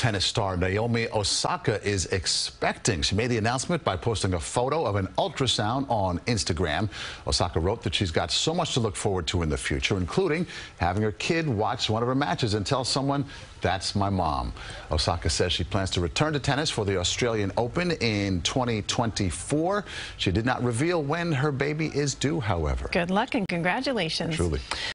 tennis star Naomi Osaka is expecting. She made the announcement by posting a photo of an ultrasound on Instagram. Osaka wrote that she's got so much to look forward to in the future, including having her kid watch one of her matches and tell someone, "That's my mom." Osaka says she plans to return to tennis for the Australian Open in 2024. She did not reveal when her baby is due, however. Good luck and congratulations. Truly.